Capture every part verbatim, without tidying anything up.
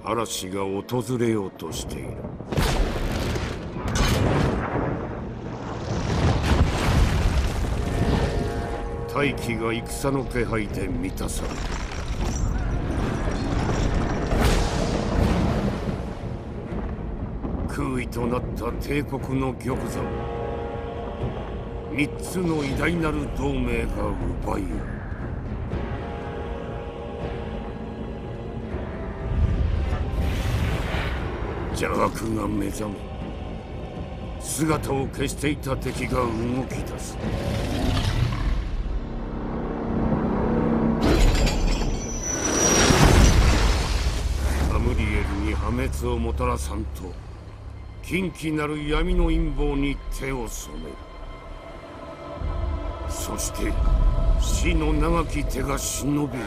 嵐が訪れようとしている。大気が戦の気配で満たされる。空位となった帝国の玉座を三つの偉大なる同盟が奪い合う。邪悪が目覚め、姿を消していた敵が動き出す。アムリエルに破滅をもたらさんと、禁忌なる闇の陰謀に手を染める。そして死の長き手が忍びる。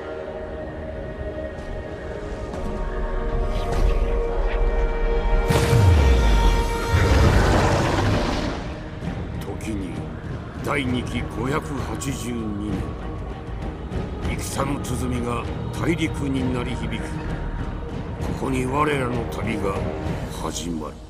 時に第二期ごひゃくはちじゅうにねん、戦の鼓が大陸に鳴り響く。ここに我らの旅が始まる。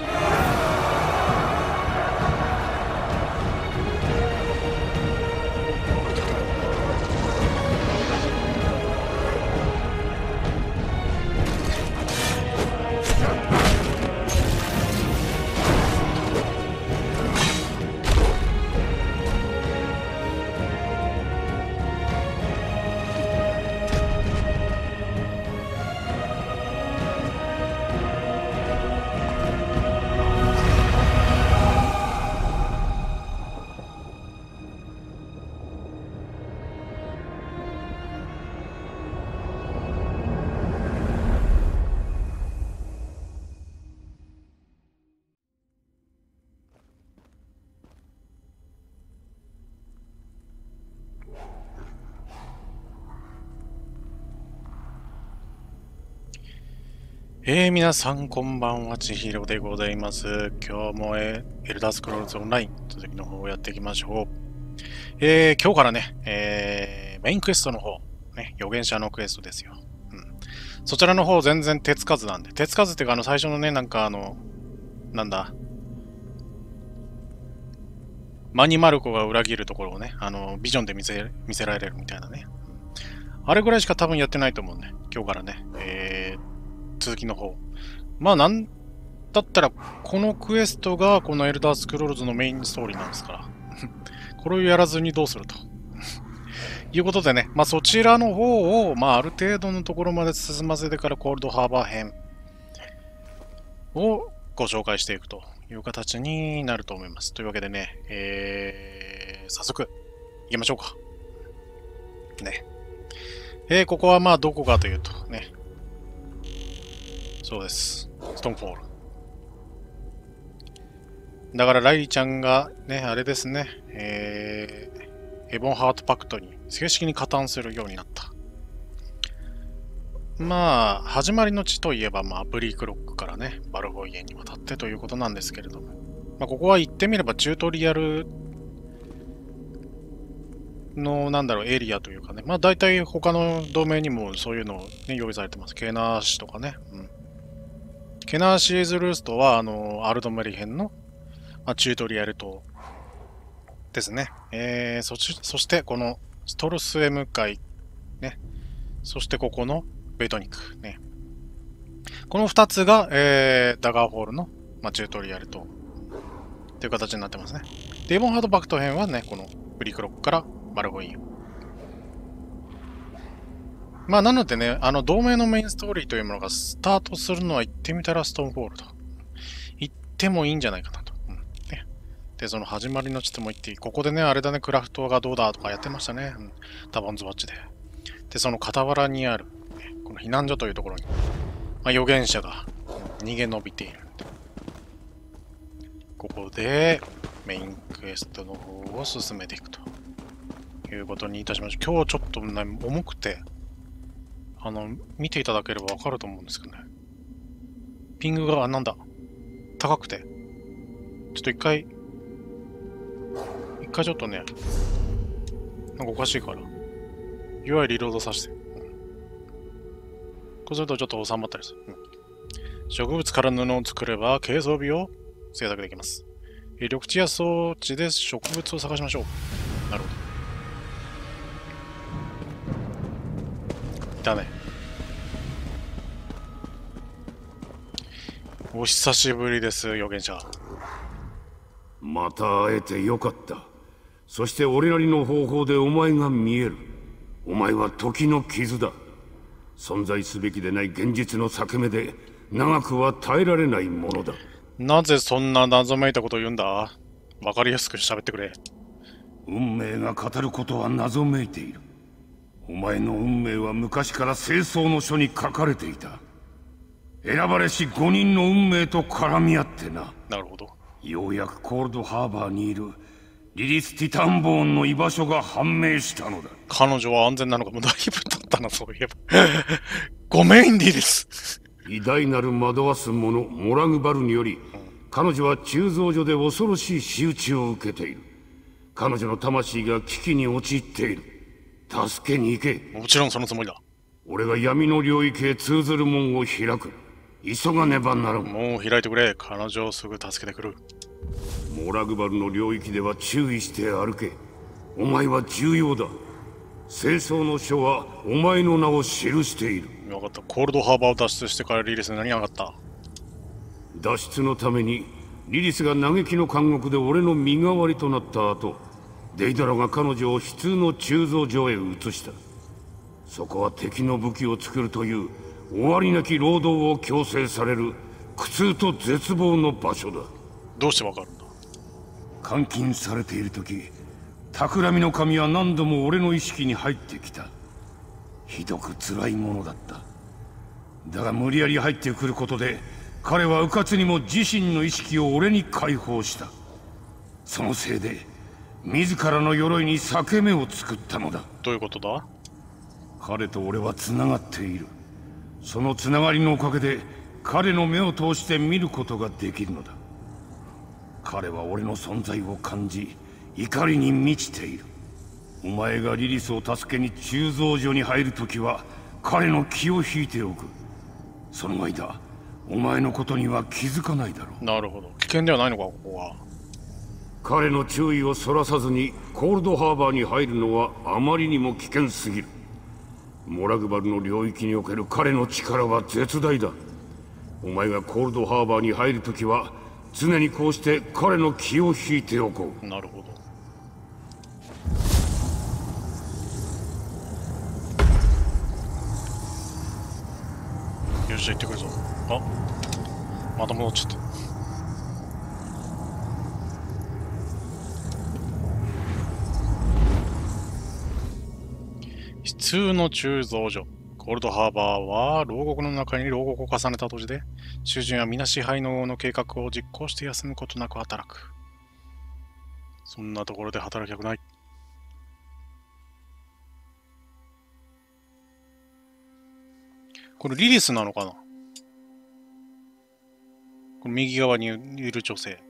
えー、皆さんこんばんは、ちひろでございます。今日も、えー、エルダースクロールズオンライン続きの方をやっていきましょう。えー、今日からね、えー、メインクエストの方、ね、預言者のクエストですよ。うん。そちらの方全然手つかずなんで、手つかずっていうかあの最初のね、なんかあの、なんだ、マニマルコが裏切るところをね、あの、ビジョンで見せ、見せられるみたいなね。あれぐらいしか多分やってないと思うね。今日からね、えー、続きの方。まあなんだったらこのクエストがこのエルダースクロールズのメインストーリーなんですからこれをやらずにどうするということでね、まあそちらの方をまあある程度のところまで進ませてからコールドハーバー編をご紹介していくという形になると思います。というわけでね、えー、早速行きましょうかね。えー、ここはまあどこかというとね、そうです。ストーンフォール。だからライリちゃんがね、あれですね、えー、エボンハートパクトに正式に加担するようになった。まあ、始まりの地といえば、まあ、ブリークロックからね、バルホイエンに渡ってということなんですけれども、まあ、ここは言ってみればチュートリアルの、なんだろう、エリアというかね、まあ、大体他の同盟にもそういうの、ね、用意されてます。ケナーシとかね。うん、ケナーシーズルーストは、あの、アルドメリ編の、まあ、チュートリアル島ですね。えー、そしそして、このストルスへ向かい、ね。そして、ここのベトニク、ね。このふたつが、えー、ダガーホールの、まあ、チュートリアル島という形になってますね。デーボンハードバクト編はね、このブリクロックからバルホイン。まあ、なのでね、あの、同盟のメインストーリーというものがスタートするのは言ってみたらストーンフォールと。言ってもいいんじゃないかなと。うんね、で、その始まりの地とも言っていい。ここでね、あれだね、クラフトがどうだとかやってましたね。うん、タボンズバッチで。で、その傍らにある、ね、この避難所というところに、まあ、預言者が逃げ延びている。ここで、メインクエストの方を進めていくということにいたしましょう。今日ちょっと、ね、重くて、あの、見ていただければわかると思うんですけどね。ピングが、なんだ、高くて。ちょっと一回、一回ちょっとね、なんかおかしいから。ユーアイ リロードさせて。 こうするとちょっと収まったりする。うん、植物から布を作れば軽装備を製作できます。緑地や装置で植物を探しましょう。なるほど。いたね。お久しぶりです、預言者。 また会えてよかった。そして俺なりの方法でお前が見える。お前は時の傷だ。存在すべきでない現実の裂け目で長くは耐えられないものだ。 なぜそんな謎めいたことを言うんだ？わかりやすく喋ってくれ。 運命が語ることは謎めいている。お前の運命は昔から清掃の書に書かれていた。選ばれしごにんの運命と絡み合ってな。 なるほど。 ようやくコールドハーバーにいるリリス・ティタンボーンの居場所が判明したのだ。 彼女は安全なのかもうだいぶ経ったな、そういえば。ごめん、リリス。 偉大なる惑わす者モラグバルにより、うん、彼女は鋳造所で恐ろしい仕打ちを受けている。彼女の魂が危機に陥っている。助けに行け。 もちろんそのつもりだ。 俺が闇の領域へ通ずる門を開く。急がねばならん。 門を開いてくれ。彼女をすぐ助けてくる。 モラグバルの領域では注意して歩け。お前は重要だ。清掃の書はお前の名を記している。 分かった。コールドハーバーを脱出してからリリスに何が上がった？ 脱出のためにリリスが嘆きの監獄で俺の身代わりとなった後、デイドラが彼女を悲痛の鋳造所へ移した。そこは敵の武器を作るという終わりなき労働を強制される苦痛と絶望の場所だ。 どうしてわかるんだ？ 監禁されている時、企みの神は何度も俺の意識に入ってきた。ひどく辛いものだった。だが無理やり入ってくることで彼は迂闊にも自身の意識を俺に解放した。そのせいで自らの鎧に裂け目を作ったのだ。 どういうことだ？ 彼と俺は繋がっている。その繋がりのおかげで彼の目を通して見ることができるのだ。彼は俺の存在を感じ怒りに満ちている。お前がリリスを助けに鋳造所に入るときは彼の気を引いておく。その間お前のことには気づかないだろう。 なるほど。危険ではないのか、ここは。 彼の注意をそらさずにコールドハーバーに入るのはあまりにも危険すぎる。モラグバルの領域における彼の力は絶大だ。お前がコールドハーバーに入るときは常にこうして彼の気を引いておこう。 なるほど。よし、じゃあ行ってくるぞ。あ、また戻っちゃった。悲痛の鋳造所。コールドハーバーは牢獄の中に牢獄を重ねた土地で、囚人は皆支配の王の計画を実行して休むことなく働く。そんなところで働きたくない。これリリスなのかな？これ右側にいる女性。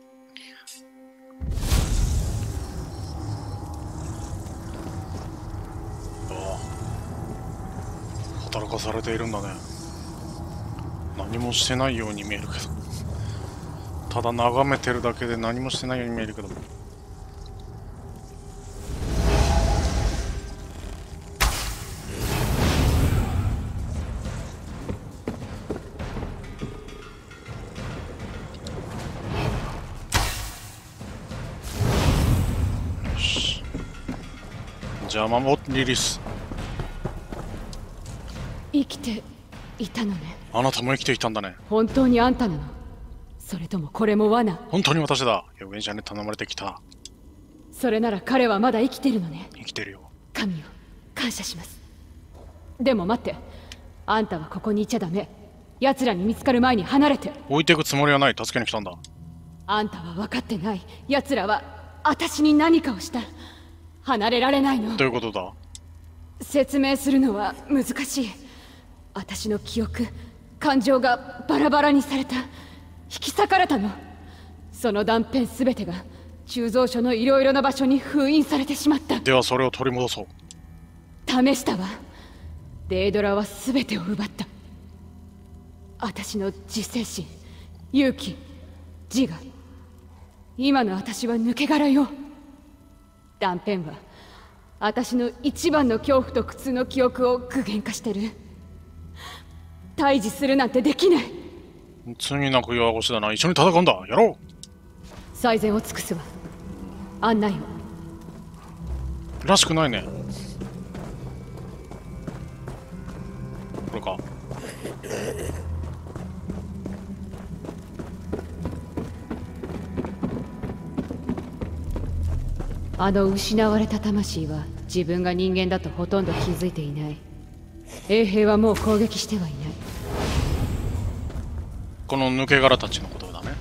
ああ、働かされているんだね。何もしてないように見えるけど、ただ眺めてるだけで何もしてないように見えるけど。じゃあ守ってリリス。 生きていたのね。 あなたも生きていたんだね。 本当にあんたなの？それともこれも罠？ 本当に私だ。預言者に頼まれてきた。 それなら彼はまだ生きてるのね。 生きてるよ。 神よ、感謝します。でも待って、あんたはここにいちゃダメ。奴らに見つかる前に離れて。 置いていくつもりはない。助けに来たんだ。 あんたは分かってない。奴らは私に何かをした。離れられないの。 どういうことだ？ 説明するのは難しい。私の記憶、感情がバラバラにされた。引き裂かれたの。その断片すべてが鋳造所のいろいろな場所に封印されてしまった。 ではそれを取り戻そう。 試したわ。デイドラはすべてを奪った。 私の自制心、勇気、自我。今の私は抜け殻よ。断片は私の一番の恐怖と苦痛の記憶を具現化してる。対峙するなんてできない。 罪なく弱腰だな。一緒に戦うんだ。やろう。 最善を尽くすわ。案内を。 らしくないね。これか。 あの失われた魂は自分が人間だとほとんど気づいていない。衛兵はもう攻撃してはいない。 この抜け殻たちのことだね。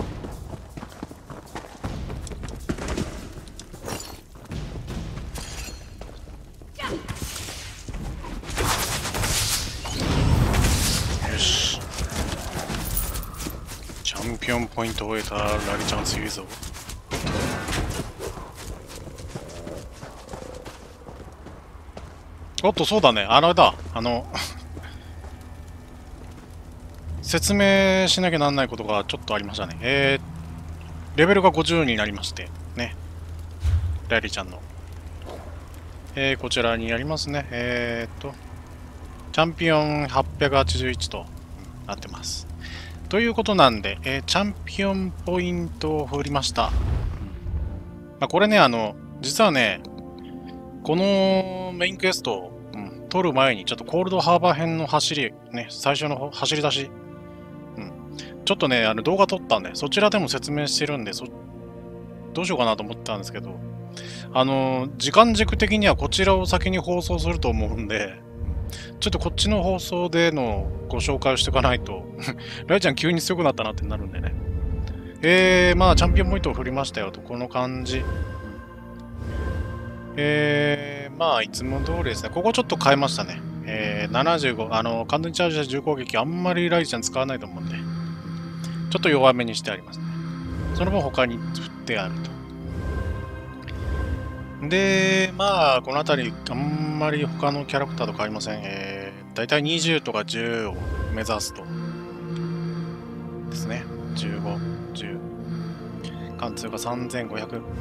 よし。チャンピオンポイントを得たラリちゃん強いぞ。おっと、そうだね。あれだ。あの、説明しなきゃなんないことがちょっとありましたね。えー、レベルがごじゅうになりまして、ね。ライリーちゃんの。えー、こちらにありますね。えーっと、チャンピオンはっぴゃくはちじゅういちとなってます。ということなんで、えー、チャンピオンポイントを振りました。まあ、これね、あの、実はね、このメインクエストを、うん、取る前に、ちょっとコールドハーバー編の走り、ね、最初の走り出し、うん、ちょっとね、あの動画撮ったんで、そちらでも説明してるんで、そどうしようかなと思ったんですけど、あのー、時間軸的にはこちらを先に放送すると思うんで、ちょっとこっちの放送でのご紹介をしておかないと、ライちゃん急に強くなったなってなるんでね。えー、まあ、チャンピオンポイントを振りましたよと、この感じ。えー、まあ、いつも通りですね。ここちょっと変えましたね。えー、ななじゅうご、あの、完全チャージした重攻撃、あんまりライちゃん使わないと思うんで、ちょっと弱めにしてありますね。その分他に振ってあると。で、まあ、この辺り、あんまり他のキャラクターと変わりません。えー、だいたいにじゅうとかじゅうを目指すと。ですね。じゅうご、じゅう。貫通がさんぜんごひゃく。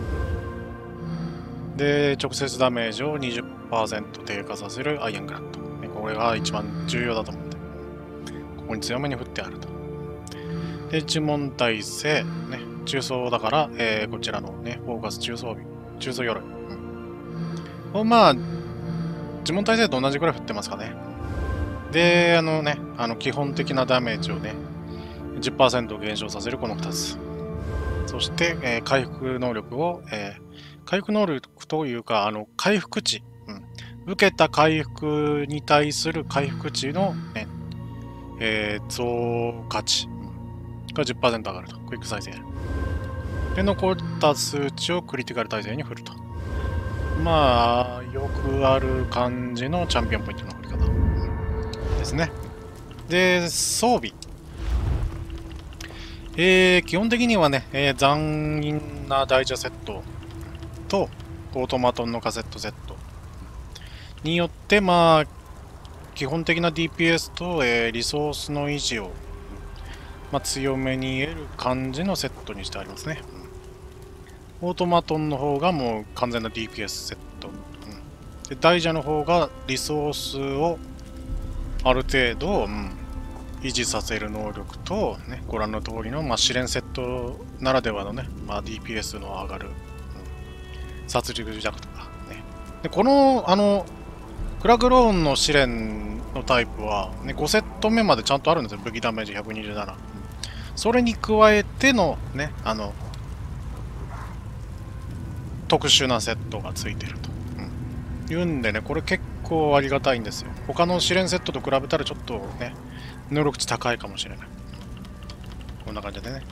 で、直接ダメージを にじゅっパーセント 低下させるアイアングラント。これが一番重要だと思うんで、ここに強めに振ってあると。で、呪文耐性、ね、重装だから、えー、こちらのね、フォーカス重装備、重装鎧。うん、まあ、呪文耐性と同じくらい振ってますかね。で、あのね、あの基本的なダメージをね、じゅっパーセント 減少させるこのふたつ。そして、えー、回復能力を、えー回復能力というか、あの、回復値、うん。受けた回復に対する回復値の、ね、えー、増加値、うん、が じゅっパーセント 上がると。クイック再生。で、残った数値をクリティカル耐性に振ると。まあ、よくある感じのチャンピオンポイントの振り方、うん、ですね。で、装備。えー、基本的にはね、えー、残忍な大蛇セットとオートマトンのカセットセットによって、まあ、基本的な ディーピーエス と、えー、リソースの維持を、まあ、強めに得る感じのセットにしてありますね。うん、オートマトンの方がもう完全な ディーピーエス セット。うん、で大蛇の方がリソースをある程度、うん、維持させる能力と、ね、ご覧の通りの、まあ、試練セットならではのね、まあ、ディーピーエス の上がる殺戮弱とかね。で、この、あの、クラグローンの試練のタイプは、ね、ごセット目までちゃんとあるんですよ。武器ダメージひゃくにじゅうなな。それに加えての、ね、あの、特殊なセットがついてると。うん、いうんでね、これ結構ありがたいんですよ。他の試練セットと比べたらちょっとね、能力値高いかもしれない。こんな感じでね。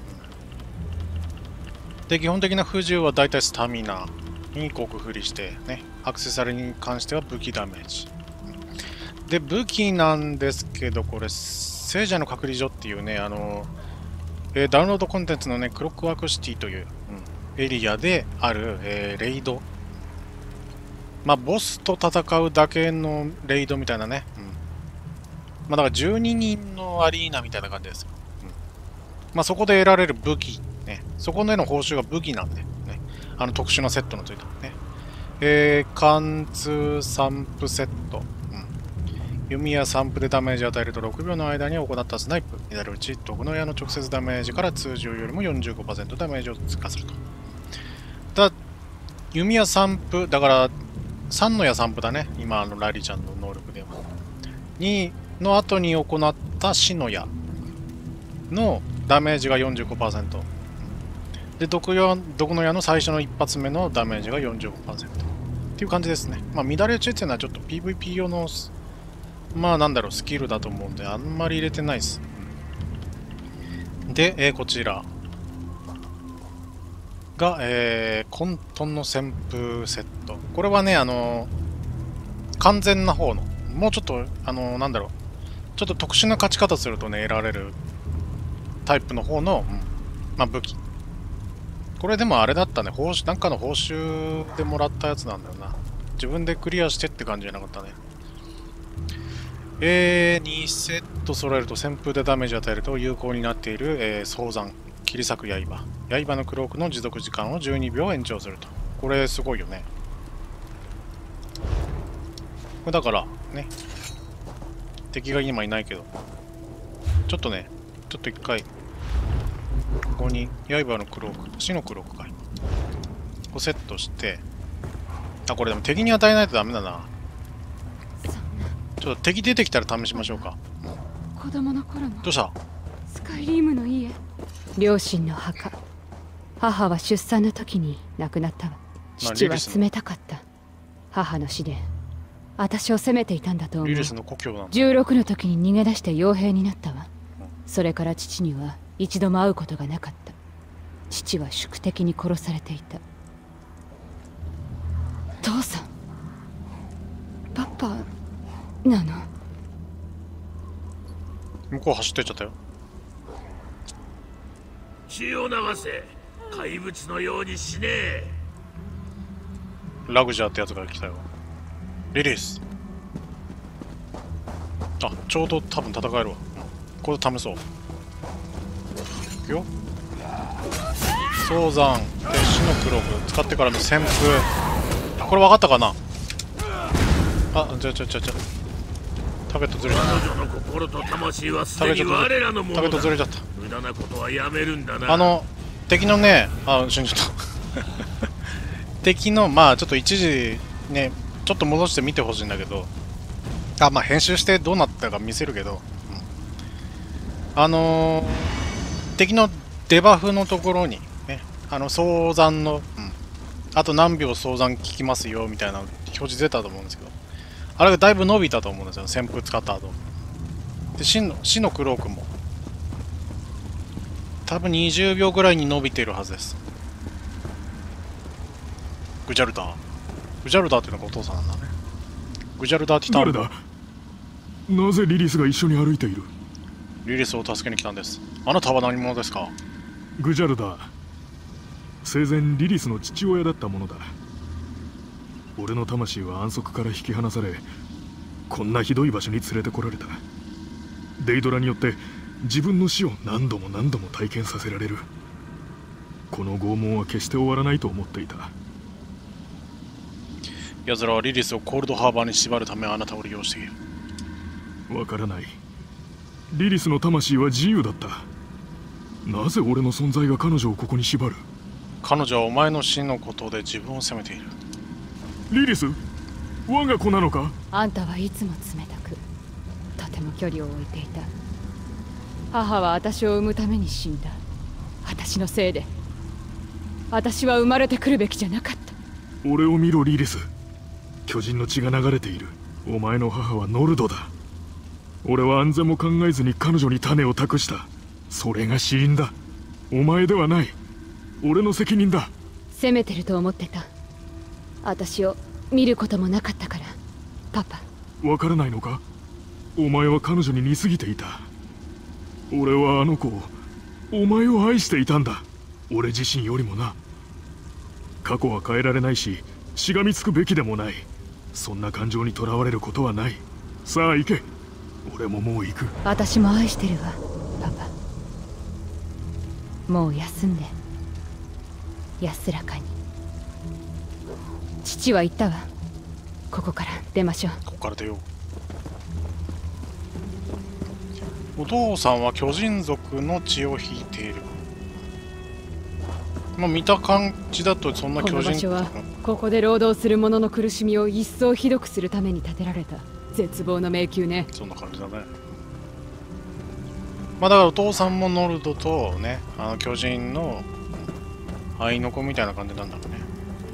で、基本的な不自由はだいたいスタミナに極振りしてね、アクセサリーに関しては武器ダメージ。で、武器なんですけど、これ、聖者の隔離所っていうね、あの、えー、ダウンロードコンテンツのね、クロックワークシティという、うん、エリアである、えー、レイド。まあ、ボスと戦うだけのレイドみたいなね、 まあだからじゅうににんのアリーナみたいな感じですよ。うん、まあそこで得られる武器、ね。そこでの報酬が武器なんで、ね。あの特殊なセットのついたね。えー、貫通散布セット。弓や散布でダメージを与えるとろくびょうの間に行ったスナイプになるうち、毒の矢の直接ダメージから通常よりも よんじゅうごパーセント ダメージを追加すると。ただ、弓矢散布、だからさんの矢散布だね、今のラリーちゃんの能力では。にの後に行った死の矢のダメージが よんじゅうごパーセント。で、毒矢、毒の矢の最初の一発目のダメージが よんじゅうごパーセント。っていう感じですね。まあ、乱れ打ちっていうのはちょっと ピーブイピー 用のまあなんだろう、スキルだと思うんで、あんまり入れてないです。で、えー、こちらが、えー、混沌の旋風セット。これはね、あのー、完全な方の、もうちょっと、あのー、なんだろう、ちょっと特殊な勝ち方するとね、得られるタイプの方の、うん、まあ武器。これでもあれだったね、報酬、なんかの報酬でもらったやつなんだよな。自分でクリアしてって感じじゃなかったね。えー、にセット揃えると旋風でダメージを与えると有効になっている、えー、早山、切り裂く刃。刃のクロークの持続時間をじゅうにびょう延長すると。これすごいよね。これだから、ね。敵が今いないけど。ちょっとね、ちょっと一回、ここに刃のクローク、死のクロークかい。こうセットして、あ、これでも敵に与えないとダメだな。ちょっと敵出てきたら試しましょうか。 子供の頃もどうした？ スカイリームの家、両親の墓。母は出産の時に亡くなったわ。父は冷たかった。母の死で私を責めていたんだと思う。 リリスの故郷なんだ。 じゅうろくの時に逃げ出して傭兵になったわ。それから父には一度も会うことがなかった。父は宿敵に殺されていた。父さん、パパなの？ 向こう走ってっちゃったよ。 血を流せ、怪物のように死ねえ。 ラグジャーってやつが来たよ。リリース。あ、ちょうど多分戦えるわ。これ試そう。いくよ。早山で死のクローク使ってからの旋風。これ分かったかな。あ、ちょちょちょちょターゲットずれちゃった。 彼女の心と魂はすでに我らのものだ。 ターゲットずれちゃった。 無駄なことはやめるんだな。 あの敵のね、あ、死んじゃった敵の、まあちょっと一時ね、ちょっと戻して見てほしいんだけど、あ、まあ編集してどうなったか見せるけど、うん、あのー、敵のデバフのところにね、あの早山の、うん、あと何秒早山効きますよみたいな表示出たと思うんですけど、あれがだいぶ伸びたと思うんですよ、旋風使った後で。死の死のクロークも多分にじゅうびょうぐらいに伸びているはずです。グジャルダーグジャルダーっていうのがお父さんなんだね。グジャルダーティタン。 誰だ？なぜリリスが一緒に歩いている？ リリスを助けに来たんです。あなたは何者ですか？ グジャルダー、生前リリスの父親だったものだ。俺の魂は安息から引き離され、こんなひどい場所に連れてこられた。デイドラによって自分の死を何度も何度も体験させられる。この拷問は決して終わらないと思っていた。 奴らはリリスをコールドハーバーに縛るためあなたを利用している。 わからない。リリスの魂は自由だった。なぜ俺の存在が彼女をここに縛る？ 彼女はお前の死のことで自分を責めている。 リリス、我が子なのか？ あんたはいつも冷たく、とても距離を置いていた。母は私を産むために死んだ。私のせいで。私は生まれてくるべきじゃなかった。 俺を見ろリリス。巨人の血が流れている。お前の母はノルドだ。俺は安全も考えずに彼女に種を託した。それが死因だ。お前ではない。俺の責任だ。 責めてると思ってた。私を見ることもなかったから、パパ。 わからないのか？お前は彼女に似すぎていた。俺はあの子を、お前を愛していたんだ。俺自身よりもな。過去は変えられないし、しがみつくべきでもない。そんな感情にとらわれることはない。さあ行け。 俺ももう行く。 私も愛してるわパパ。もう休んで安らかに。父は言ったわ。ここから出ましょう。 ここから出よう。お父さんは巨人族の血を引いている。まあ見た感じだとそんな巨人。 この場所はここで労働する者の苦しみを一層ひどくするために建てられた絶望の迷宮ね。 そんな感じだね。まあだからお父さんもノルドとね、あの巨人の合いの子みたいな感じなんだろうね。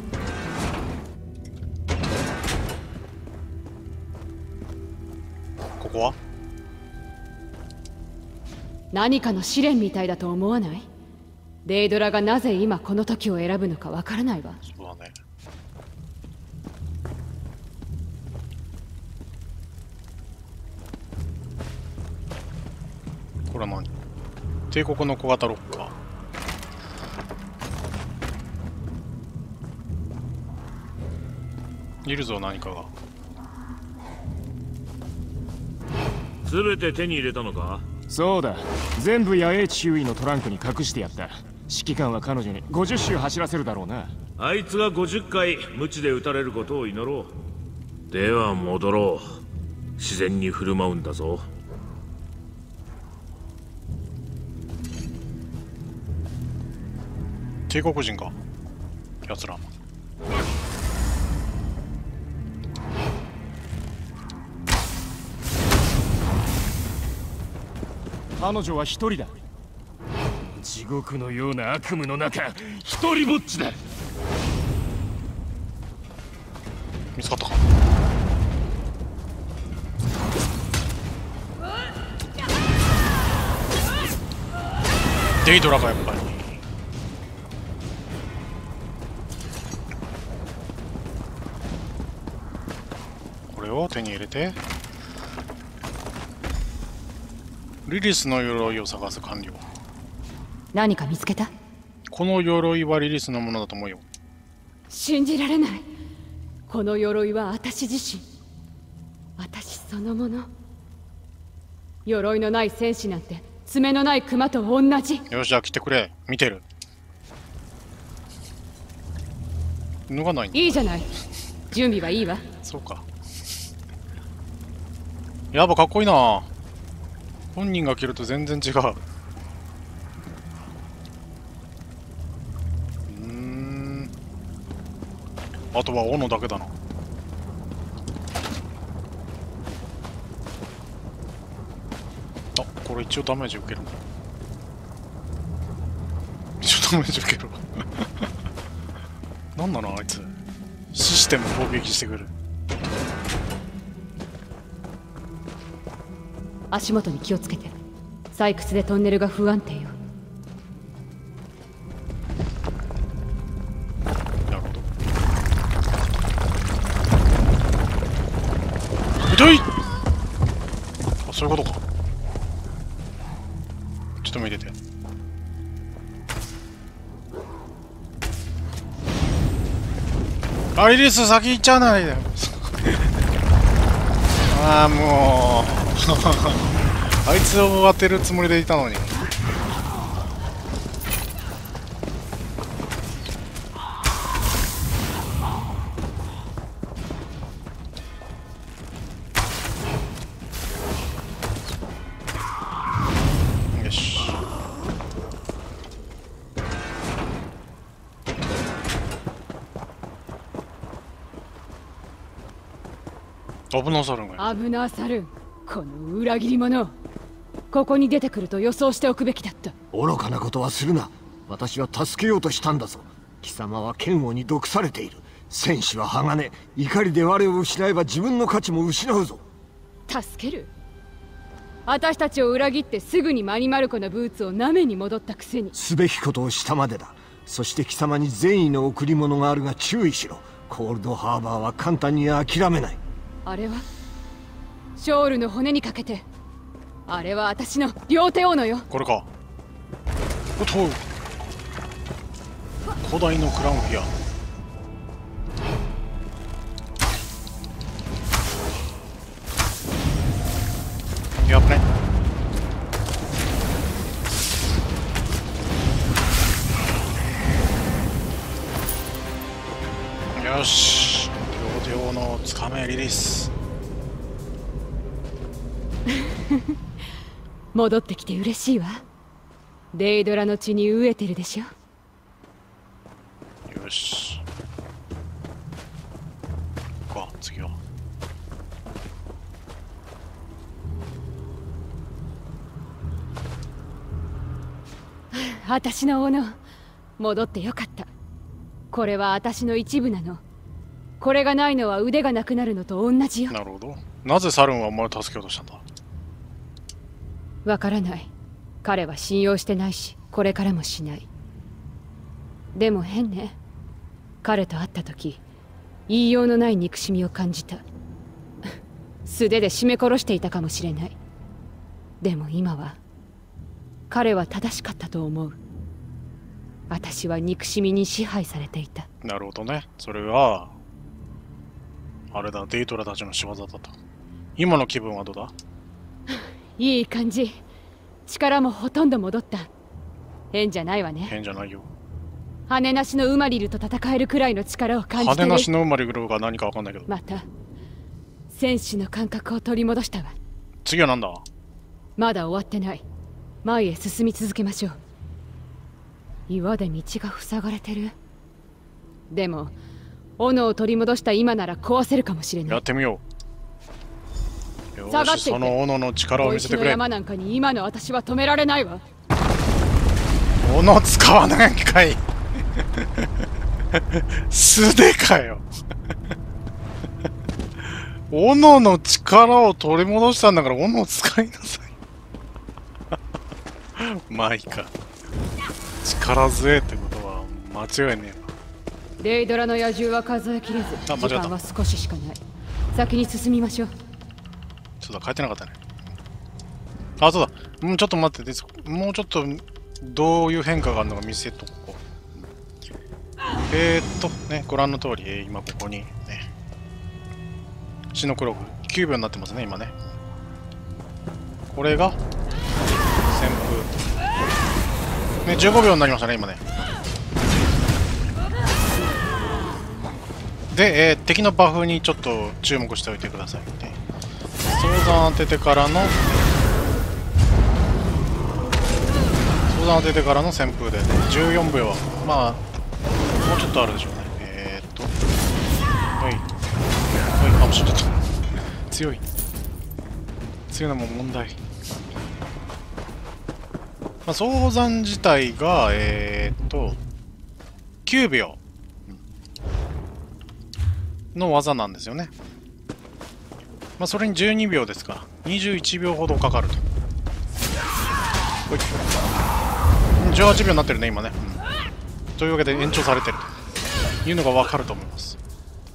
ここは何かの試練みたいだと思わない？デイドラがなぜ今この時を選ぶのかわからないわ。 そうだね。これは何？帝国の小型ロッカー。いるぞ何かが。 全て手に入れたのか？ そうだ、全部野営地周囲のトランクに隠してやった。指揮官は彼女にごじゅっ周走らせるだろうな。 あいつがごじゅっかい無知で撃たれることを祈ろう。では戻ろう。自然に振る舞うんだぞ。 帝国人か奴ら。 彼女は一人だ。地獄のような悪夢の中、一人ぼっちだ。 見つかったか。デイドラかやっぱり。これを手に入れてリリスの鎧を探す完了。 何か見つけた？ この鎧はリリスのものだと思うよ。 信じられない。この鎧は私自身、私そのもの。鎧のない戦士なんて爪のない熊と同じ。 よし、じゃあ来てくれ。見てる。脱がないんだ。 いいじゃない。準備はいいわ。 そうか。やっぱかっこいいな。本人が着ると全然違う。うーん。あとは斧だけだな。あ、これ一応ダメージ受けるんだ。一応ダメージ受けるわ。なんなのあいつ。システム攻撃してくる。 足元に気をつけて。採掘でトンネルが不安定よ。 なるほど。痛い。あ、そういうことか。ちょっと見てて。アイリス先行っちゃわないで。ああもうあいつを当てるつもりでいたのに。よし。危なさるんが。 危なさる。この裏切り者。ここに出てくると予想しておくべきだった。 愚かなことはするな。私は助けようとしたんだぞ。貴様は剣王に毒されている。戦士は鋼。怒りで我を失えば自分の価値も失うぞ。 助ける？私たちを裏切ってすぐにマニマルコのブーツを舐めに戻ったくせに。 すべきことをしたまでだ。そして貴様に善意の贈り物があるが注意しろ。コールドハーバーは簡単に諦めない。 あれはショールの骨にかけて。あれは私の両手斧よ。 これか。おっと、古代のクラウンフィア。 よし、両手のつかめリリース。 戻ってきて嬉しいわ。デイドラの血に飢えてるでしょ。 よし、行こう次は。 私の斧、戻ってよかった。これは私の一部なの。これがないのは腕がなくなるのと同じよ。 なるほど。なぜサルンはお前を助けようとしたんだ？ わからない。彼は信用してないし、これからもしない。でも変ね。彼と会った時、言いようのない憎しみを感じた。素手で絞め殺していたかもしれない。でも今は彼は正しかったと思う。私は憎しみに支配されていた。 なるほどね。それはあれだ、デイトラたちの仕業だった。今の気分はどうだ？ いい感じ。力もほとんど戻った。変じゃないわね。 変じゃないよ。 羽なしのウマリルと戦えるくらいの力を感じてる。 羽なしのウマリルが何かわかんないけど。 また戦士の感覚を取り戻したわ。 次は何だ？ まだ終わってない。前へ進み続けましょう。岩で道が塞がれてる。でも斧を取り戻した今なら壊せるかもしれない。 やってみよう。よ下がっていて。 し、その斧の力を見せてくれ。 小石の山なんかに今の私は止められないわ。 斧使わないんかい。素手かよ。斧の力を取り戻したんだから斧を使いなさい。まあいいか。力強いってことは間違いねえわ。 デイドラの野獣は数えきれず、 あ間違った。 時間は少ししかない。先に進みましょう。 そうだ、書いてなかったね。あ、そうだ。もうちょっと待ってです。もうちょっとどういう変化があるのか見せとこう。えーっとね、ご覧の通り、えー、今ここにね、シノクログきゅうびょうになってますね、今ね。これが旋風。ね、じゅうごびょうになりましたね、今ね。で、えー、敵のバフにちょっと注目しておいてくださいね。相談当ててからの相談当ててからの旋風で、ね、じゅうよんびょうはまあもうちょっとあるでしょうね。えー、っとはいはい、あ、もうちょっと強い強いのも問題。まあ、相談自体がえー、っときゅうびょうの技なんですよね。まあそれにじゅうにびょうですからにじゅういちびょうほどかかると。ほいじゅうはちびょうになってるね今ね、うん、というわけで延長されてるというのが分かると思います。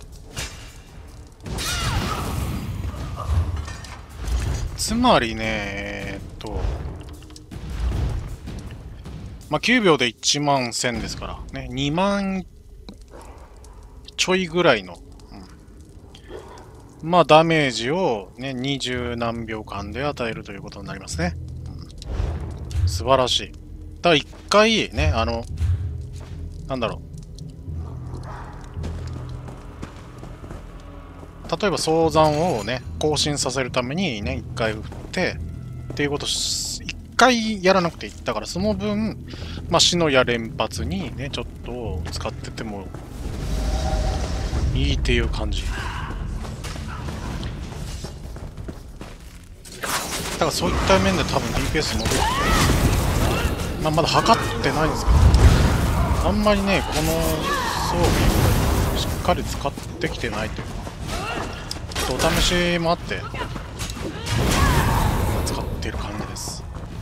つまりねえー、っとまあきゅうびょうでいちまんせんですからね、にまんちょいぐらいのまあダメージをねにじゅうなんびょうかんで与えるということになりますね。うん、素晴らしい。だから一回ね、あのなんだろう、例えば相談をね更新させるためにね一回振ってっていうことを一回やらなくていい。だからその分まあ死の矢連発にねちょっと使っててもいいっていう感じ。だからそういった面で多分 ディーピーエス 伸びる、まあ、まだ測ってないんですけど、あんまりねこの装備をしっかり使ってきてないというか、ちょっとお試しもあって使っている感じです。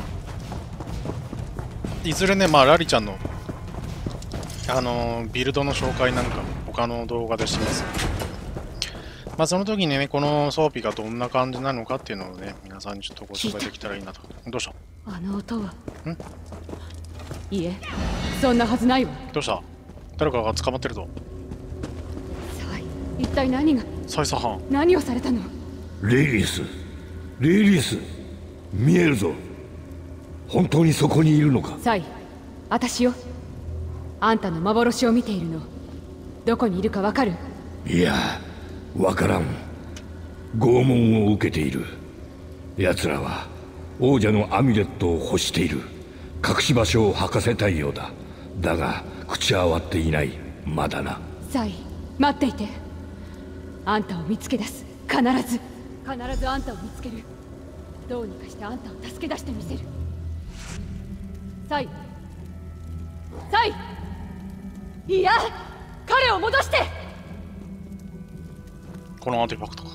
いずれね、まあラリちゃんのあのー、ビルドの紹介なんか他の動画でします。まあその時にね、この装備がどんな感じなのかっていうのをね、皆さんにちょっとご紹介できたらいいなと。どうした？ あの音は。 ん？ いえ、そんなはずないわ。 どうした？誰かが捕まってるぞ。 サイ、一体何が？ サイサハン。 何をされたの？ リリス、リリス、見えるぞ。本当にそこにいるのか？ サイ、私よ。あんたの幻を見ているの。 どこにいるかわかる？ いや、わからん。拷問を受けている。奴らは王者のアミュレットを欲している。隠し場所を吐かせたいようだ。だが口は割っていない。まだな。 サイ、待っていて。あんたを見つけ出す。必ず必ずあんたを見つける。どうにかしてあんたを助け出してみせる。サイサイ、いや、彼を戻して。 このアーティファクトか。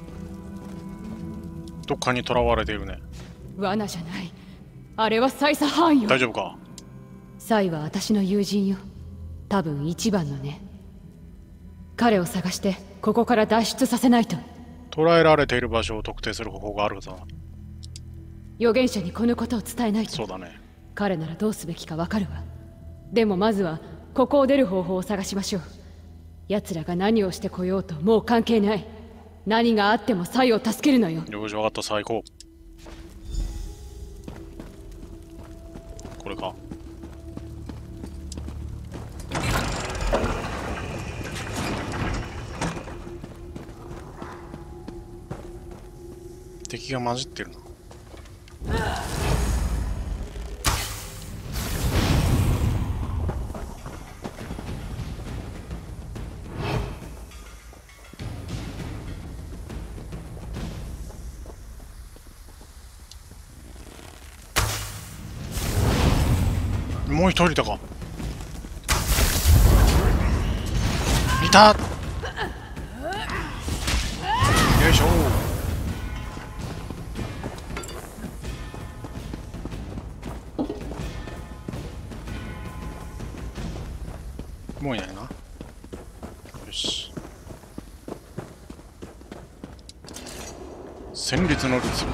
どっかに囚われているね。 罠じゃない。あれはサイサハーンよ。 大丈夫か？ サイは私の友人よ。多分一番のね。彼を探してここから脱出させないと。 捕らえられている場所を特定する方法があるはずだな。 預言者にこのことを伝えないと。 そうだね。 彼ならどうすべきかわかるわ。でもまずはここを出る方法を探しましょう。奴らが何をしてこようともう関係ない。何があってもサイを助けるのよ。 よし、分かった。最高。これか。敵が混じってるな。もう一人いたか。いた。よいしょ。もういないな。よし。戦慄の律。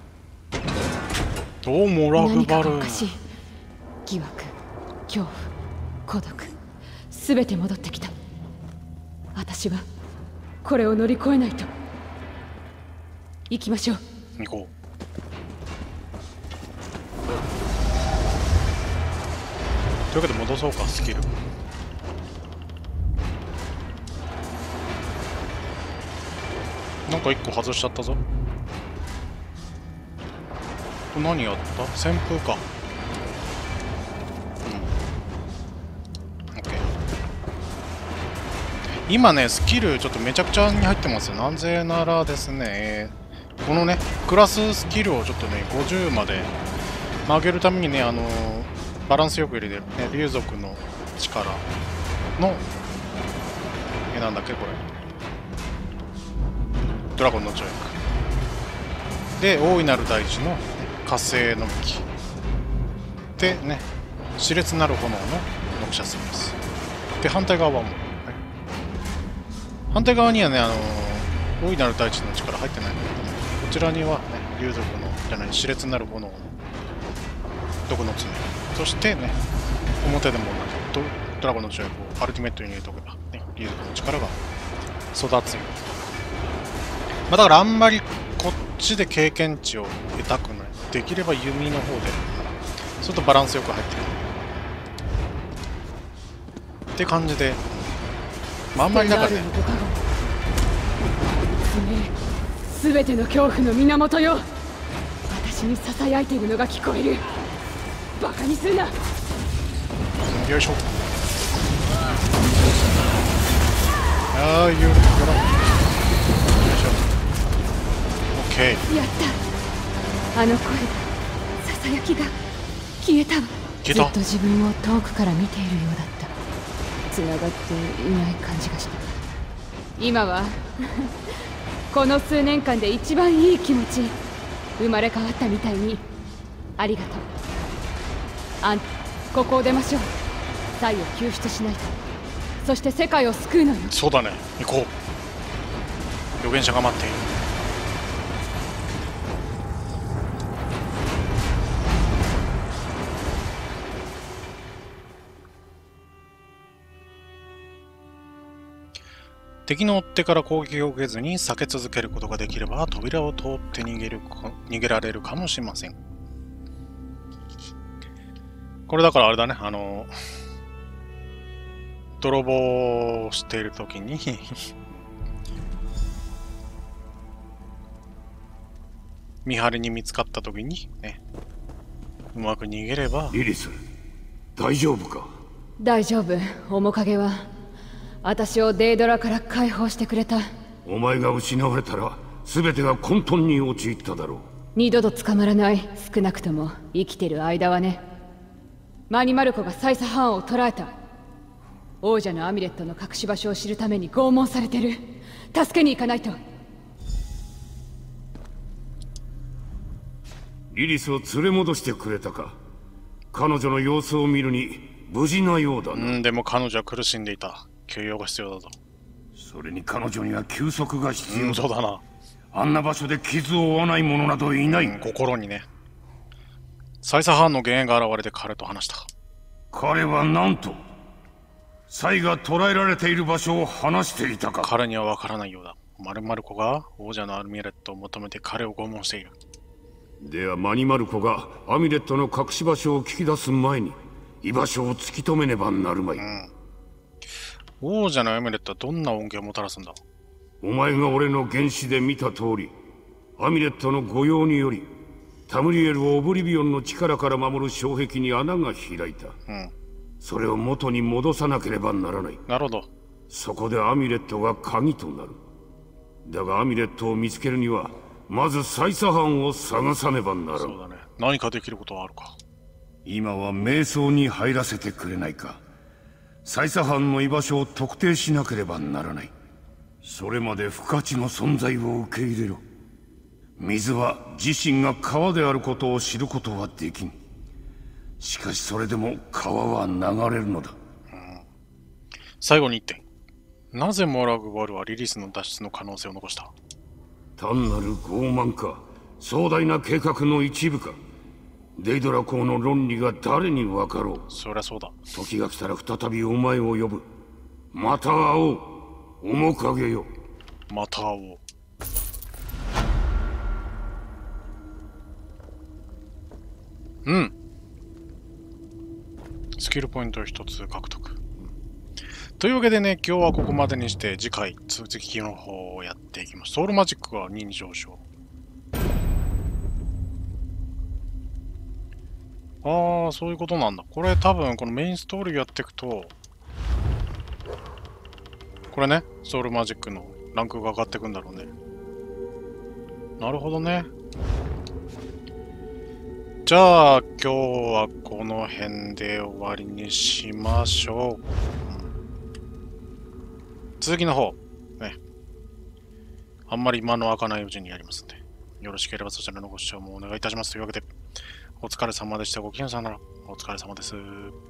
どうもラフバルーン。 疑惑、恐怖、孤独、すべて戻ってきた。私はこれを乗り越えないと。行きましょう。 行こう。というわけで戻そうか、スキル。なんか一個外しちゃったぞ。これ何やった？旋風か。今ね、スキルちょっとめちゃくちゃに入ってますよ。なぜならですね、このね、クラススキルをちょっとね、ごじゅうまで上げるためにね、あのー、バランスよく入れてる、ね、竜族の力の、え、なんだっけ、これ。ドラゴンの跳躍。で、大いなる大地の、ね、火星の武器。で、ね、熾烈なる炎のノクシャスです。で、反対側はもう、反対側にはね、あのー、大いなる大地の力入ってないんだけどね、こちらにはね、竜族の、じゃない、熾烈なる炎の毒の爪、そしてね、表でも同じ ド, ドラゴンの跳躍をアルティメットに入れておけば、ね、竜族の力が育つよ。まあ、だからあんまりこっちで経験値を得たくない。できれば弓の方で、ちょっとバランスよく入ってくる。って感じで、まあ、あんまりだからね。 すべての恐怖の源よ。私にささやいているのが聞こえる。バカにするな。 よいしょ。ああ、よよろ。よいしょ。オッケー。 やった。あの声が、ささやきが消えたわ。 消えた。 ずっと自分を遠くから見ているようだった。つながっていない感じがした。今はこの数年間で一番いい気持ち、生まれ変わったみたいに。ありがとう。あんた、ここを出ましょう。サイを救出しないと。そして世界を救うのよ。 そうだね、行こう。預言者が待っている。敵の追っ手から攻撃を受けずに避け続けることができれば、扉を通って逃げる逃げられるかもしれません。これだからあれだね、あの泥棒をしているときに見張りに見つかったときにね、うまく逃げれば。 リリス、大丈夫か？ 大丈夫。面影は私をデイドラから解放してくれた。 お前が失われたら全てが混沌に陥っただろう。 二度と捕まらない。少なくとも生きてる間はね。マニマルコがサイサハーンを捕らえた。王者のアミレットの隠し場所を知るために拷問されてる。助けに行かないと。 リリスを連れ戻してくれたか？彼女の様子を見るに無事なようだな。 うん、でも彼女は苦しんでいた。休養が必要だと。 それに彼女には休息が必要だ。 うん、そうだな。 あんな場所で傷を負わない者などいない、 うん、心にね。サイサハーンの幻影が現れて彼と話した。 彼はなんとサイが捕らえられている場所を話していたか？ 彼にはわからないようだ。マルマルコが王者のアミレットを求めて彼を拷問している。 ではマニマルコがアミレットの隠し場所を聞き出す前に居場所を突き止めねばなるまい。うん、 王者のアミレットはどんな恩恵をもたらすんだ？ お前が俺の原始で見た通り、アミレットの御用によりタムリエルをオブリビオンの力から守る障壁に穴が開いた。うん、それを元に戻さなければならない。 なるほど。 そこでアミレットが鍵となる。だがアミレットを見つけるにはまずサイサハンを探さねばならん。 そうだね。何かできることはあるか？ 今は瞑想に入らせてくれないか。サイサハンの居場所を特定しなければならない。それまで不価値の存在を受け入れろ。水は自身が川であることを知ることはできん。しかしそれでも川は流れるのだ。 うん、最後に一点。なぜモラグボールはリリスの脱出の可能性を残した？ 単なる傲慢か、壮大な計画の一部か。デイドラ公の論理が誰に分かろう。 そりゃそうだ。 時が来たら再びお前を呼ぶ。また会おう、面影よ。 また会おう。うん。スキルポイント一つ獲得。というわけでね、今日はここまでにして次回続きの方をやっていきます。ソウルマジックはにに上昇。ああ、そういうことなんだ。これ多分このメインストーリーやっていくと、これね、ソウルマジックのランクが上がっていくんだろうね。なるほどね。じゃあ今日はこの辺で終わりにしましょう。うん、続きの方、ね。あんまり間の開かないうちにやりますんで、よろしければそちらのご視聴もお願いいたします。というわけで、お疲れ様でした。ごきげんさよなら。お疲れ様です。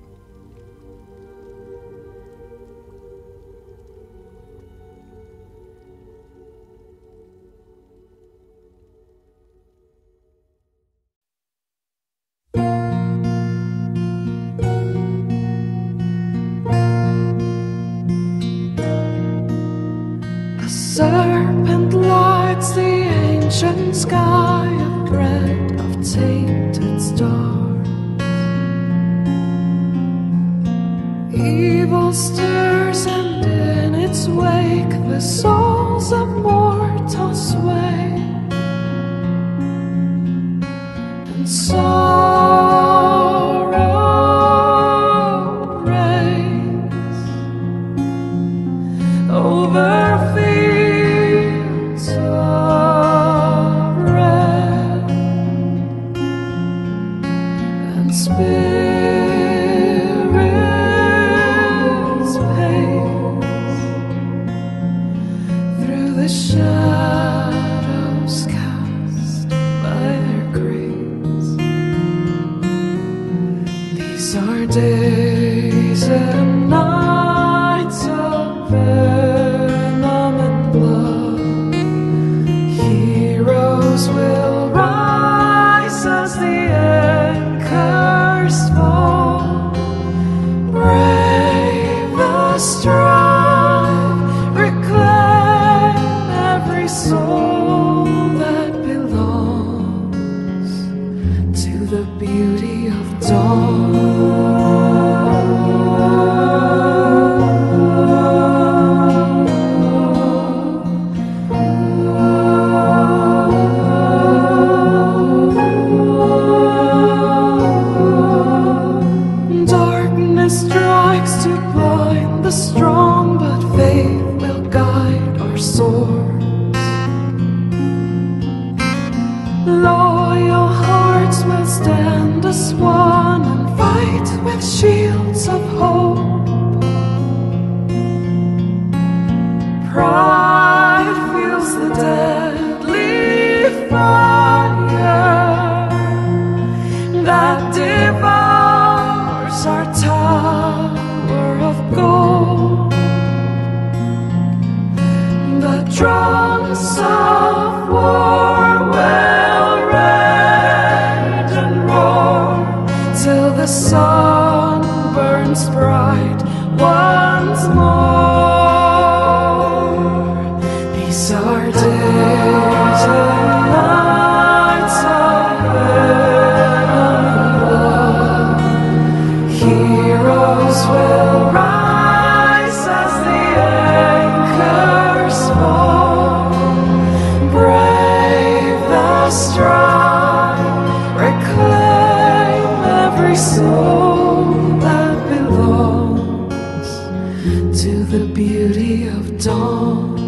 Serpent lights the ancient sky, a thread of tainted stars. Evil stirs, and in its wake the souls of mortals sway. And sorrow reigns over fields of red, and spirits pace through the shadows cast by their graves. These are days and nights of venom and blood. Heroes will rise as the anchors fall. Brave the strive, reclaim every soul that belongs to the beauty of dawn. strong, but faith will guide our swords. Loyal hearts will stand as one and fight with shields of hope. Pride feels the deadly fire that devours our tower of gold. The drums of war will rage and roar till the sun burns bright once more. These are days and nights of enemy blood. Heroes will rise as the anchors fall. Brave the stride, reclaim every soul that belongs to the beauty of dawn.